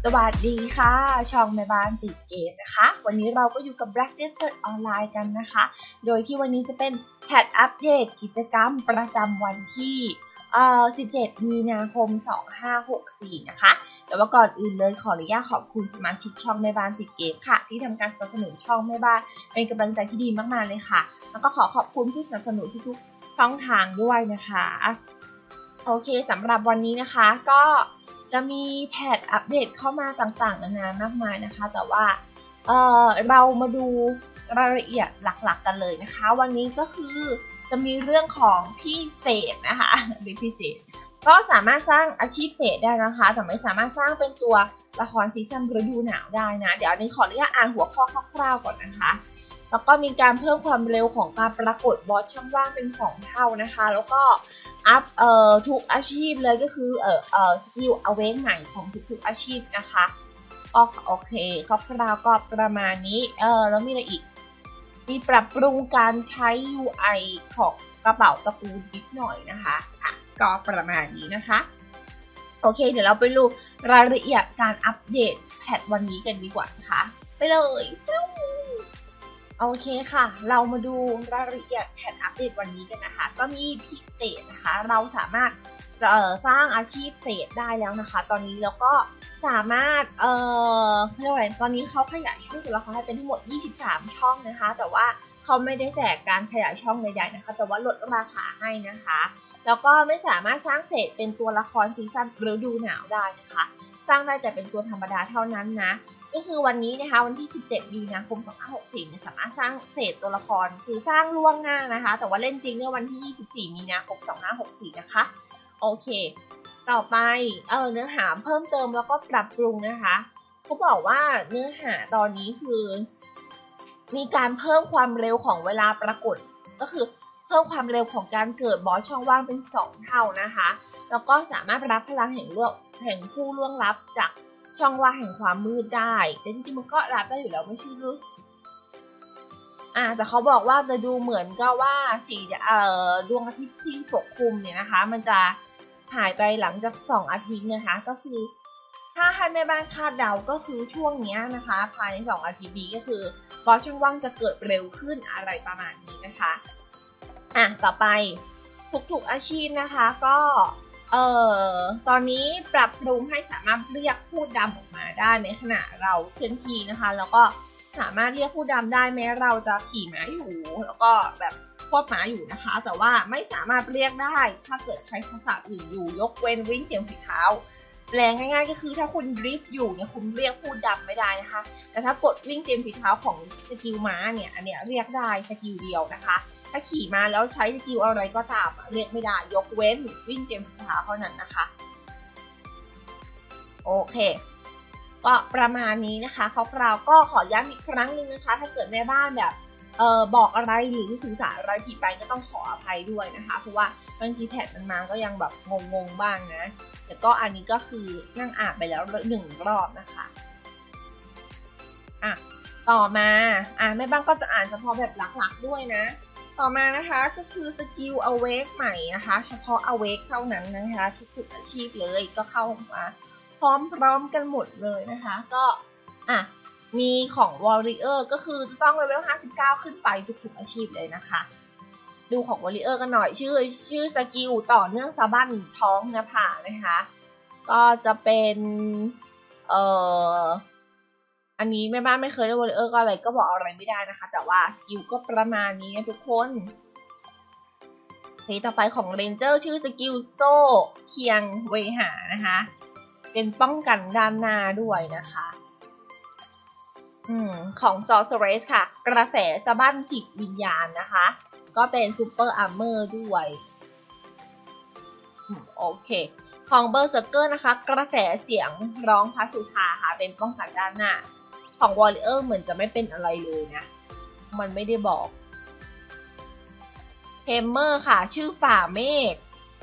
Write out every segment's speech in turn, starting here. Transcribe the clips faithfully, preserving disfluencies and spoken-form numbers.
สวัสดีค่ะช่องแม่บ้านติดเกมนะคะวันนี้เราก็อยู่กับ Black Desert ออนไลน์กันนะคะโดยที่วันนี้จะเป็นแพทอัปเดตกิจกรรมประจำวันที่เอ่อสิบเจ็ดมีนาคมสองพันห้าร้อยหกสิบสี่นะคะแต่ว่าก่อนอื่นเลยขออนุญาตขอบคุณสมาชิกช่องแม่บ้านติดเกมค่ะที่ทำการสนับสนุนช่องแม่บ้านเป็นกำลังใจที่ดีมากๆเลยค่ะแล้วก็ขอขอบคุณผู้สนับสนุนทุกๆช่องทางด้วยนะคะโอเคสำหรับวันนี้นะคะก็จะมีแพทอัปเดตเข้ามาต่างๆนานามากมายนะคะแต่ว่าเอ่อเรามาดูรายละเอียดหลักๆกันเลยนะคะวันนี้ก็คือจะมีเรื่องของพิเศษนะคะเป็นพิเศษก็สามารถสร้างอาชีพเศษได้นะคะแต่ไม่สามารถสร้างเป็นตัวละครซีซั่นฤดูหนาวได้นะเดี๋ยวอันนี้ขออนุญาตอ่านหัวข้อคร่าวๆก่อนนะคะแล้วก็มีการเพิ่มความเร็วของการปรากฏบอสช่องว่างเป็นสองเท่านะคะแล้วก็อัพเอ่อทุกอาชีพเลยก็คือเอ่อเอ่อสกิลเอาเวกใหม่ของทุกๆอาชีพนะคะก็โอเคคร่าวๆก็ประมาณนี้เออแล้วมีอะไรอีกมีปรับปรุงการใช้ ยู ไอ ของกระเป๋าตระกูลนิดหน่อยนะคะอ่ะก็ประมาณนี้นะคะโอเคเดี๋ยวเราไปดูรายละเอียดการอัปเดตแพทวันนี้กันดีกว่านะคะไปเลยโอเคค่ะเรามาดูรายละเอียดแพทอัปเดตวันนี้กันนะคะก็มีพิเศษนะคะเราสามารถเอ่อสร้างอาชีพเศษได้แล้วนะคะตอนนี้แล้วก็สามารถเอ่อเรียกว่าอะไรตอนนี้เขาขยายช่องตัวละครให้เป็นทั้งหมดยี่สิบสามช่องนะคะแต่ว่าเขาไม่ได้แจกการขยายช่องใดๆนะคะแต่ว่าลดราคาให้นะคะแล้วก็ไม่สามารถสร้างเศษเป็นตัวละครซีซั่นฤดูหนาวได้นะคะสร้างได้แต่เป็นตัวธรรมดาเท่านั้นนะก็คือวันนี้นะคะวันที่สิบเจ็ดมีนาคมสองพันห้าร้อยหกสิบสี่เนี่ยสามารถสร้างเศษตัวละครคือสร้างล่วงหน้านะคะแต่ว่าเล่นจริงเนี่ยวันที่ยี่สิบสี่มีนาคมสองพันห้าร้อยหกสิบสี่นะคะโอเคต่อไปเออเนื้อหาเพิ่มเติมแล้วก็ปรับปรุงนะคะเขาบอกว่าเนื้อหาตอนนี้คือมีการเพิ่มความเร็วของเวลาปรากฏก็คือเพิ่มความเร็วของการเกิดบอสช่องว่างเป็นสองเท่านะคะแล้วก็สามารถรับพลังแห่งล่วงแห่งผู้ล่วงลับจากช่องว่างแห่งความมืดได้แต่จริงๆมันก็รับได้อยู่แล้วไม่ใช่หรืออ่าแต่เขาบอกว่าจะดูเหมือนก็ว่าสีเอ่อดวงอาทิตย์ที่ปกคลุมเนี่ยนะคะมันจะหายไปหลังจากสองอาทิตย์นะคะก็คือถ้าให้แม่บ้านคาดเดาก็คือช่วงนี้นะคะภายในสองอาทิตย์นี้ก็คือบอสช่องว่างจะเกิดเร็วขึ้นอะไรประมาณนี้นะคะอ่ะต่อไปทุกๆอาชีพนะคะก็เอ่อตอนนี้ปรับปรุงให้สามารถเรียกพูดดำออกมาได้ในขณะเราเคลื่อนที่นะคะแล้วก็สามารถเรียกพูดดำได้แม้เราจะขี่ม้าอยู่แล้วก็แบบควบม้าอยู่นะคะแต่ว่าไม่สามารถเรียกได้ถ้าเกิดใช้ทักษะอื่นอยู่ยกเว้นวิ่งเสียงฝีเท้าแปลงง่ายๆก็คือถ้าคุณดริฟต์อยู่เนี่ยคุณเรียกพูดดำไม่ได้นะคะแต่ถ้ากดวิ่งเต็มฝีเท้าของสกิลม้าเนี่ยอันเนี้ยเรียกได้สกิลเดียวนะคะถ้าขี่มาแล้วใช้สกิลอะไรก็ตามเรียกไม่ได้ยกเว้นวิ่งเต็มฝีเท้าเท่านั้นนะคะโอเคก็ประมาณนี้นะคะคร่าวๆก็ขอย้ำอีกครั้งหนึ่งนะคะถ้าเกิดแม่บ้านแบบเอ่อบอกอะไรหรือสื่อสารอะไรผิดไปก็ต้องขออภัยด้วยนะคะเพราะว่าบางทีแพทมันมาก็ยังแบบงงๆบ้างนะแต่ก็อันนี้ก็คือนั่งอ่านไปแล้วหนึ่งรอบนะคะอ่ะต่อมาอ่ะแม่บ้านก็จะอ่านเฉพาะแบบหลักๆด้วยนะต่อมานะคะก็คือสกิล Awake ใหม่นะคะเฉพาะ Awake เท่านั้นนะคะทุกๆอาชีพเลยก็เข้ามาพร้อมๆกันหมดเลยนะคะก็อ่ะมีของ Warrior ก็คือจะต้องเลเวลห้าสิบเก้าขึ้นไปทุกๆอาชีพเลยนะคะดูของ Warrior กันหน่อยชื่อชื่อสกิลต่อเนื่องสะบั้นท้องหน้าผากนะคะก็จะเป็นเอ่ออันนี้แม่บ้านไม่เคยเล่น Warrior ก็อะไรก็บอกอะไรไม่ได้นะคะแต่ว่าสกิลก็ประมาณนี้นะทุกคนทีต่อไปของ Ranger ชื่อสกิลโซ่เคียงเวหานะคะเป็นป้องกันด้านหน้าด้วยนะคะอืมของ Sorceress ค่ะกระแสสะบั้นจิตวิญญาณนะคะก็เป็น Super Armor ด้วยโอเคของ Berserker นะคะกระแสเสียงร้องพระสุธาค่ะเป็นป้องกันด้านหน้าของ Warrior เหมือนจะไม่เป็นอะไรเลยนะมันไม่ได้บอก Hammer ค่ะชื่อฝ่าเมฆ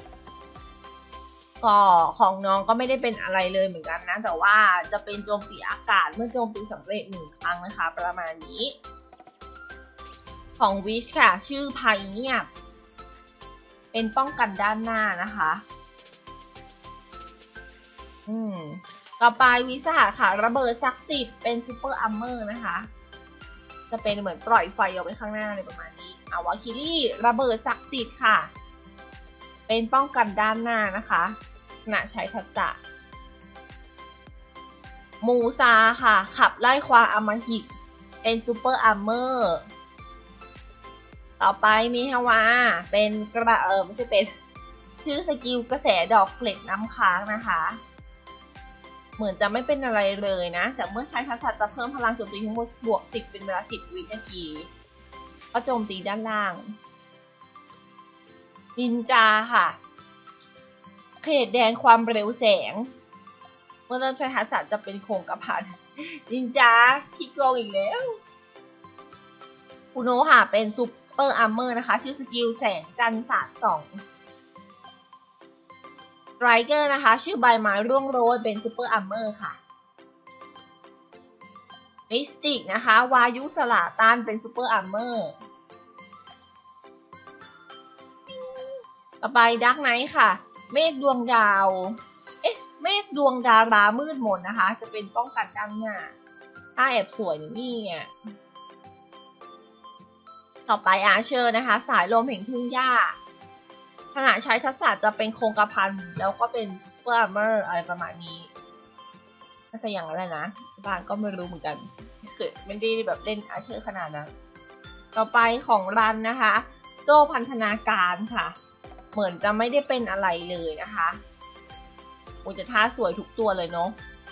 ก็ของน้องก็ไม่ได้เป็นอะไรเลยเหมือนกันนะแต่ว่าจะเป็นโจมตีอากาศเมื่อโจมตีสำเร็จหนึ่งครั้งนะคะประมาณนี้ของ Wish ค่ะชื่อภัยเงียบเป็นป้องกันด้านหน้านะคะอืมต่อไปวิสาค่ะระเบิดศักดิ์สิทธิ์เป็นซูเปอร์อัมเมอร์นะคะจะเป็นเหมือนปล่อยไฟออกไปข้างหน้าอะไรประมาณนี้อาวาคิรี่ระเบิดศักดิ์สิทธิ์ค่ะเป็นป้องกันด้านหน้านะคะขณะใช้ทักษะมูซาค่ะขับไล่ควาอำมหิตเป็นซูเปอร์อัมเมอร์ต่อไปมีฮาวาเป็นกระเออไม่ใช่เป็นชื่อสกิลกระแสดอกเกล็ดน้ำค้างนะคะเหมือนจะไม่เป็นอะไรเลยนะแต่เมื่อใช้ทักษะจะเพิ่มพลังโจมตีทั้งหมดบวกสิบเป็นเวลาสิบวินาทีก็โจมตีด้านล่างนินจาค่ะเขตแดนความเร็วแสงเมื่อเริ่มใช้ทักษะจะเป็นโครงกระพันนินจาคิดโกงอีกแล้วคุโนะค่ะเป็นซูเปอร์อาร์เมอร์นะคะชื่อสกิลแสงจันทร์สาดส่องไรเกอร์นะคะชื่อใบไม้ร่วงโรยเป็นซูเปอร์อาร์เมอร์ค่ะมิสติกนะคะวายุสลาตันเป็นซูเปอร์อาร์เมอร์ต่อไปดักไนท์ค่ะเมฆดวงดาวเอ๊ะเมฆดวงดารามืดมนนะคะจะเป็นป้องกันด้านหน้าถ้าแอบสวยนี่อ่ะต่อไปอาเชอร์นะคะสายลมแห่งทุ่งหญ้าขณะใช้ทักษะจะเป็นโครงกระพันแล้วก็เป็นซูเปอร์อาร์เมอร์อะไรประมาณนี้น่าจะอย่างนั้นนะบ้านก็ไม่รู้เหมือนกันคือไม่ได้แบบเล่นอาเชอร์ขนาดนั้นต่อไปของรันนะคะโซ่พันธนาการค่ะเหมือนจะไม่ได้เป็นอะไรเลยนะคะโอ้จะท่าสวยทุกตัวเลยเนาะ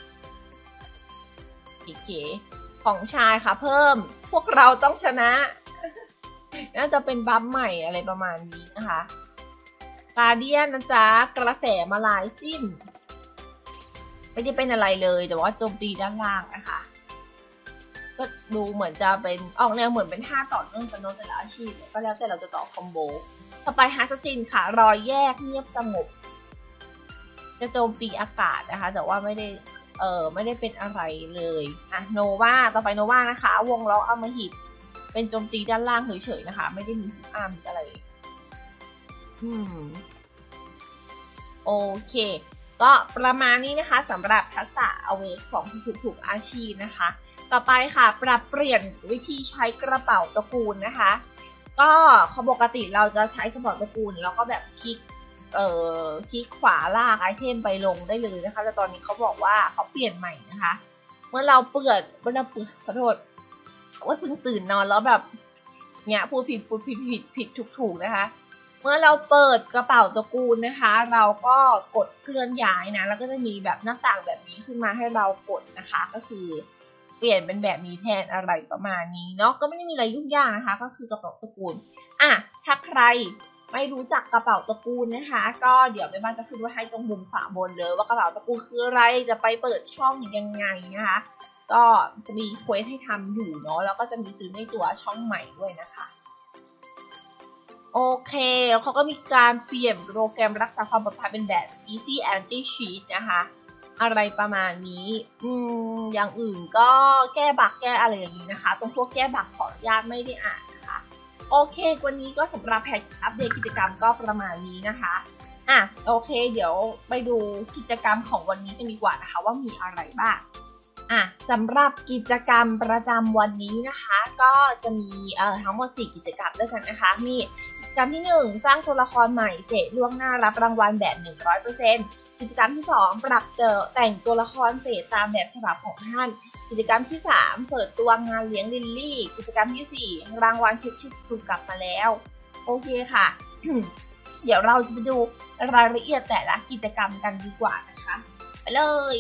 เก๋ๆของชายค่ะเพิ่มพวกเราต้องชนะน่าจะเป็นบัฟใหม่อะไรประมาณนี้นะคะกาเดียนนะจ๊ะกระแสมาลายสิ้นไม่ได้เป็นอะไรเลยแต่ว่าโจมตีด้านล่างนะคะก็ดูเหมือนจะเป็นออกแนวเหมือนเป็นท่าต่อเนื่องกันเนาะแต่ละอาชีพก็แล้วแต่เราจะต่อคอมโบต่อไปฮาร์ซซินค่ะรอยแยกเงียบสงบจะโจมตีอากาศนะคะแต่ว่าไม่ได้เออไม่ได้เป็นอะไรเลยอ่ะโนวาต่อไปโนวานะคะวงล้ออมหิตเป็นโจมตีด้านล่างเฉยๆนะคะไม่ได้มีสิบอาร์มอะไรอืมโอเคก็ประมาณนี้นะคะสำหรับทักษะเอาเวกของทุกๆอาชีพนะคะต่อไปค่ะปรับเปลี่ยนวิธีใช้กระเป๋าตระกูลนะคะก็ปกติเราจะใช้กระเป๋าตระกูลแล้วก็แบบคลิกเอ่อคลิกขวาลากไอเทมไปลงได้เลยนะคะแต่ตอนนี้เขาบอกว่าเขาเปลี่ยนใหม่นะคะเมื่อเราเปิดเมื่อเราเปิดขอโทษว่าเพิ่งตื่นนอนแล้วแบบเนี่ยพูดผิดพูดผิดผิดผิดถูกถูกนะคะเมื่อเราเปิดกระเป๋าตระกูลนะคะเราก็กดเคลื่อนย้ายนะแล้วก็จะมีแบบหน้าต่างแบบนี้ขึ้นมาให้เรากดนะคะก็คือเปลี่ยนเป็นแบบนี้แทนอะไรประมาณนี้เนาะก็ไม่ได้มีอะไรยุ่งยากนะคะก็คือกระเป๋าตระกูลอ่ะถ้าใครไม่รู้จักกระเป๋าตระกูลนะคะก็เดี๋ยวแม่บ้านจะขึ้นไว้ให้ตรงมุมขวาบนเลยว่ากระเป๋าตระกูลคืออะไรจะไปเปิดช่องยังไงนะคะก็จะมีเควสให้ทำอยู่เนาะแล้วก็จะมีซื้อในตัวช่องใหม่ด้วยนะคะโอเคแล้วเขาก็มีการเปลี่ยนโปรแกรมรักษาความปลอดภัยเป็นแบบ easy anti cheat นะคะอะไรประมาณนี้อืมอย่างอื่นก็แก้บั๊กแก้อะไรอย่างนี้นะคะตรงพวกแก้บั๊กขออนุญาตไม่ได้อ่านนะคะโอเควันนี้ก็สำหรับแพทอัปเดตกิจกรรมก็ประมาณนี้นะคะอ่ะโอเคเดี๋ยวไปดูกิจกรรมของวันนี้กันดีกว่านะคะว่ามีอะไรบ้างอ่ะสำหรับกิจกรรมประจำวันนี้นะคะก็จะมีเอ่อทั้งหมดสี่กิจกรรมด้วยกันนะคะมีกิจกรรมที่หนึ่งสร้างตัวละครใหม่เสร็จล่วงหน้ารับรางวัลแบบ หนึ่งร้อยเปอร์เซ็นต์ กิจกรรมที่สองปรับเจอแต่งตัวละครเสร็จตามแบบฉบับของท่านกิจกรรมที่สามเปิดตัวงานเลี้ยงลิลลี่กิจกรรมที่สี่รางวัลเช็คชื่อถูกกลับมาแล้วโอเคค่ะ เดี๋ยวเราจะไปดูรายละเอียดแต่ละกิจกรรมกันดีกว่านะคะไปเลย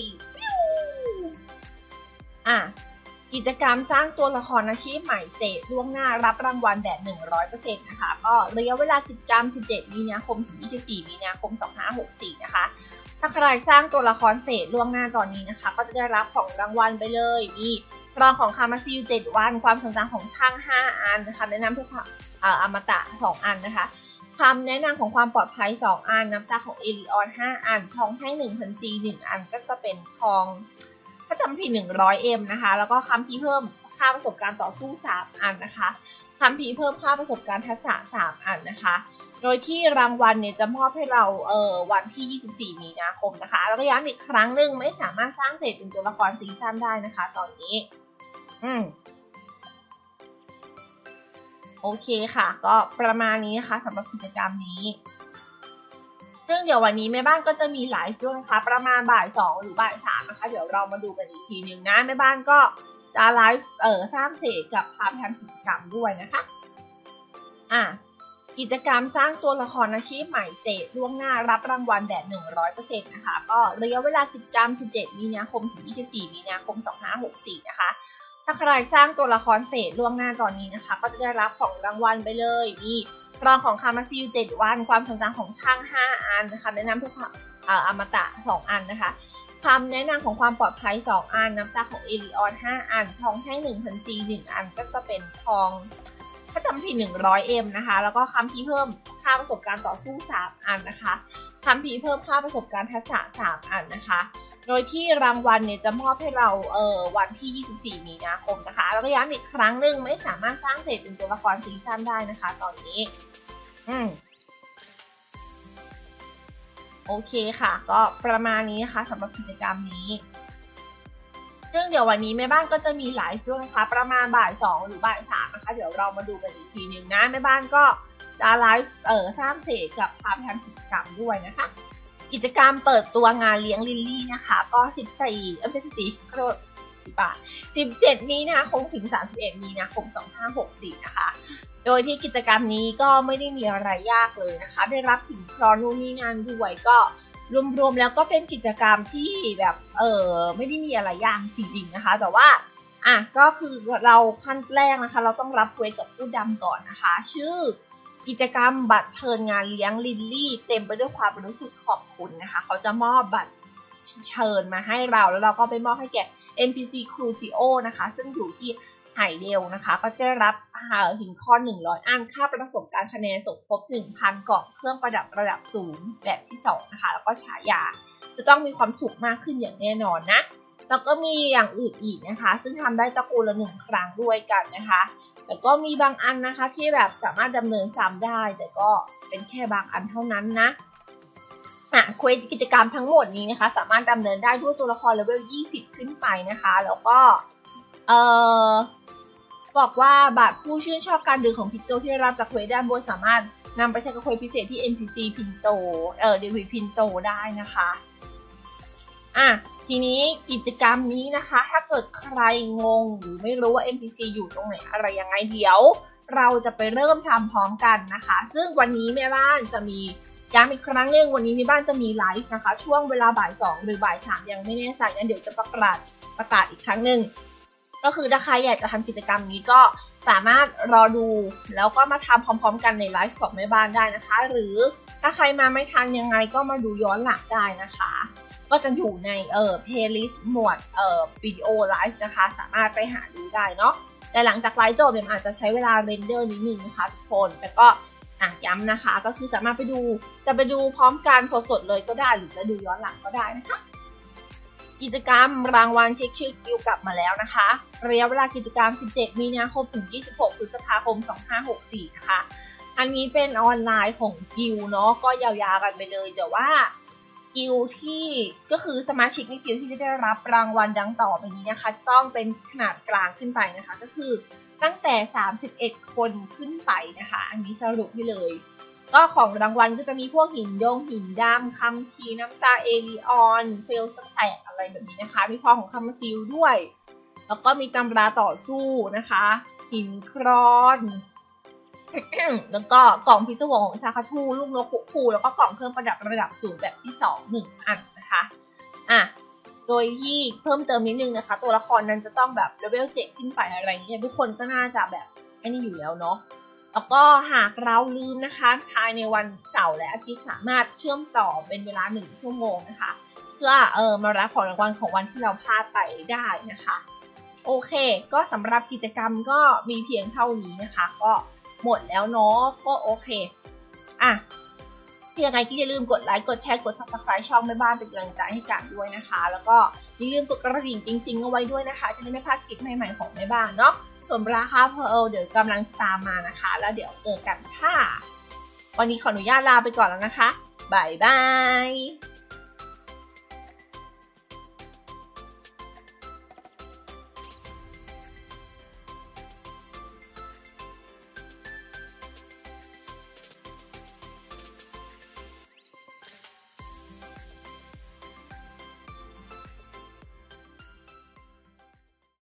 อ่ะกิจกรรมสร้างตัวละครอาชีพใหม่เสร็จล่วงหน้ารับรางวัลแบบ หนึ่งร้อยเปอร์เซ็นต์ นะคะก็ระยะเวลากิจกรรมสิบเจ็ดมีนาคมถึงยี่สิบสี่มีนาคมสองพันห้าร้อยหกสิบสี่นะคะถ้าใครสร้างตัวละครเสร็จล่วงหน้าตอนนี้นะคะก็จะได้รับของรางวัลไปเลยมีกรองของคามาซิลเจ็ดวันความทรงจำของช่างห้าอันนะคะแนะนำเพื่อความอมตะสองอันนะคะคำแนะนำของความปลอดภัยสองอันน้ำตาของเอลิออนห้าอันทองแท่งหนึ่งพันจีหนึ่งอันก็จะเป็นทองถ้าจำผิดหนึ่งร้อยเอ็มนะคะแล้วก็คำที่เพิ่มค่าประสบการณ์ต่อสู้สามอันนะคะคัมภีร์เพิ่มค่าประสบการณ์ทักษะสามอันนะคะโดยที่รางวัลเนี่ยจะมอบให้เราเอ่อวันที่ยี่สิบสี่มีนาคมนะคะแล้วก็ย้ำอีกครั้งหนึ่งไม่สามารถสร้างเสร็จเป็นตัวละครซีซั่นได้นะคะตอนนี้อืมโอเคค่ะก็ประมาณนี้นะคะสำหรับกิจกรรมนี้ซึ่งเดี๋ยววันนี้แม่บ้านก็จะมีไลฟ์ด้วยนะคะประมาณบ่ายสองหรือบ่ายสามนะคะเดี๋ยวเรามาดูกันอีกทีนึงนะแม่บ้านก็จะไลฟ์เอ่อสร้างเสกกับพาไปทำกิจกรรมด้วยนะคะอ่ะกิจกรรมสร้างตัวละครอาชีพใหม่เสร็จล่วงหน้ารับรางวัลแบบ หนึ่งร้อยเปอร์เซ็นต์ นะคะก็ระยะเวลากิจกรรมสิบเจ็ดมีนาคมถึงยี่สิบสี่มีนาคมสองพันห้าร้อยหกสิบสี่นะคะถ้าใครสร้างตัวละครเสร็จล่วงหน้าตอนนี้นะคะก็จะได้รับของรางวัลไปเลยมีกล่องของคามาซิลเจ็ดวันความทรงจำของช่างห้าอันนะคะแนะนำเพื่อเอ่ออมตะสองอันนะคะคำแนะนำของความปลอดภัยสองอันน้ำตาของเอลิออนห้าอันทองแท่ง หนึ่งพัน จี หนึ่งอันก็จะเป็นทองถ้าจำผิด หนึ่งร้อย เอ็ม นะคะแล้วก็คำที่เพิ่มค่าประสบการณ์ต่อสู้สามอันนะคะคำที่เพิ่มค่าประสบการณ์ทักษะสามอันนะคะโดยที่รางวัลเนี่ยจะมอบให้เราเอ่อวันที่ยี่สิบสี่มีนาคมนะคะแล้วก็ย้ำอีกครั้งหนึ่งไม่สามารถสร้างเสร็จเป็นตัวละครซีซั่นได้นะคะตอนนี้อืมโอเคค่ะก็ประมาณนี้นะคะสำหรับกิจกรรมนี้ซึ่งเดี๋ยววันนี้แม่บ้านก็จะมีไลฟ์ด้วยนะคะประมาณบ่ายสองหรือบ่ายสามนะคะเดี๋ยวเรามาดูกันอีกทีนึงนะแม่บ้านก็จะไลฟ์เอ่อสร้างเสกกับพาไปทำกิจกรรมด้วยนะคะกิจกรรมเปิดตัวงานเลี้ยงลิลลี่นะคะก็สิบสี่เอ้ยไม่ใช่สิบสี่ขอโทษสิบแปด สิบเจ็ดมีนาคมถึงสามสิบเอ็ดมีนาคมสองพันห้าร้อยหกสิบสี่นะคะโดยที่กิจกรรมนี้ก็ไม่ได้มีอะไรยากเลยนะคะได้รับหินคลอนนู่นนี่นั่นด้วยก็รวมๆแล้วก็เป็นกิจกรรมที่แบบเออไม่ได้มีอะไรยากจริงๆนะคะแต่ว่าอ่ะก็คือเราขั้นแรกนะคะเราต้องรับเควสกับผู้ดำก่อนนะคะชื่อกิจกรรมบัตรเชิญงานเลี้ยงลิลลี่เต็มไปด้วยความรู้สึกขอบคุณนะคะเขาจะมอบบัตรเชิญมาให้เราแล้วเราก็ไปมอบให้แก่ เอ็น พี ซี ครูจิโอนะคะซึ่งอยู่ที่ไฮเดลนะคะก็จะได้รับหินคอนหนึ่งร้อยอันค่าประสบการณ์คะแนนสมทบ หนึ่งพัน กล่องเครื่องประดับระดับสูงแบบที่สองนะคะแล้วก็ฉายาจะต้องมีความสุขมากขึ้นอย่างแน่นอนนะแล้วก็มีอย่างอื่นอีกนะคะซึ่งทำได้ตระกูลละหนึ่งครั้งด้วยกันนะคะแต่ก็มีบางอันนะคะที่แบบสามารถดำเนินซ้ำได้แต่ก็เป็นแค่บางอันเท่านั้นนะอ่ะเควสกิจกรรมทั้งหมดนี้นะคะสามารถดำเนินได้ด้วยตัวละครเลเวลยี่สิบขึ้นไปนะคะแล้วก็เอ่อบอกว่าบัตรผู้ชื่นชอบการดื่มของพินโตที่ได้รับจากเควสด้านบนสามารถนำไปใช้กับเควสพิเศษที่ เอ็น พี ซี พินโตเอ่อเดวิดพินโตได้นะคะอ่ะทีนี้กิจกรรมนี้นะคะถ้าเกิดใครงงหรือไม่รู้ว่า เอ็น พี ซี อยู่ตรงไหนอะไรยังไงเดี๋ยวเราจะไปเริ่มทำพร้อมกันนะคะซึ่งวันนี้แม่บ้านจะมีย้ำอีกครั้งหนึ่งวันนี้แม่บ้านจะมีไลฟ์นะคะช่วงเวลาบ่ายสองหรือบ่ายสามยังไม่แน่ใจงั้นเดี๋ยวจะประกาศประกาศอีกครั้งหนึ่งก็คือถ้าใครอยากจะทำกิจกรรมนี้ก็สามารถรอดูแล้วก็มาทำพร้อมๆกันในไลฟ์ของแม่บ้านได้นะคะหรือถ้าใครมาไม่ทันยังไงก็มาดูย้อนหลังได้นะคะก็จะอยู่ในเอ่อ playlist หมวดเอ่อวิดีโอไลฟ์นะคะสามารถไปหาดูได้เนาะแต่หลังจากไลฟ์จบเนี่ยอาจจะใช้เวลาเรนเดอร์นิดนึงนะคะทุกคนแต่ก็อ่ะย้ำนะคะก็คือสามารถไปดูจะไปดูพร้อมกันสดๆเลยก็ได้หรือจะดูย้อนหลังก็ได้นะคะกิจกรรมรางวัลเช็คชื่อคิวกลับมาแล้วนะคะระยะเวลากิจกรรมสิบเจ็ดมีนาคมถึงยี่สิบหกพฤษภาคมสองพันห้าร้อยหกสิบสี่นะคะอันนี้เป็นออนไลน์ของกิลเนาะก็ยาวๆกันไปเลยแต่ว่ากิลที่ก็คือสมาชิกในกิลที่จะได้รับรางวัลดังต่อไปนี้นะคะต้องเป็นขนาดกลางขึ้นไปนะคะก็คือตั้งแต่สามสิบเอ็ดคนขึ้นไปนะคะอันนี้สรุปให้เลยก็ของรางวัลก็จะมีพวกหินยงหินดำคัมภีร์น้ำตาเอลิออนเฟลสแตกอะไรแบบนี้นะคะมีพอของคามาซิลด้วยแล้วก็มีตำราต่อสู้นะคะหินครอน แล้วก็กล่องพิศวงของชาคาทูลูกนกคุกคูแล้วก็กล่องเครื่องประดับระดับสูงแบบที่สอง หนึ่งอันนะคะอ่ะโดยที่เพิ่มเติมนิดนึงนะคะตัวละครนั้นจะต้องแบบเลเวลเจ็ดขึ้นไปอะไรอย่างเงี้ยทุกคนก็น่าจะแบบอันนี้อยู่แล้วเนาะแล้วก็หากเราลืมนะคะภายในวันเสาร์และอาทิตย์สามารถเชื่อมต่อเป็นเวลาหนึ่งชั่วโมงนะคะเพื่อเออมารับของรางวัลของวันที่เราพลาดไปได้นะคะโอเคก็สำหรับกิจกรรมก็มีเพียงเท่านี้นะคะก็หมดแล้วเนาะก็โอเคอ่ะยังไงก็อย่าลืมกดไลค์กดแชร์กด ซับสไครบ์ ช่องแม่บ้านเป็นกำลังใจให้กันด้วยนะคะแล้วก็อย่าลืมกดกระดิ่งจริงๆเอาไว้ด้วยนะคะจะได้ไม่พลาดคลิปใหม่ๆของแม่บ้านเนาะส่วนราคาเพร์ลเดี๋ยวกำลังตามมานะคะแล้วเดี๋ยวเจอกันค่ะวันนี้ขออนุญาตลาไปก่อนแล้วนะคะบ๊ายบาย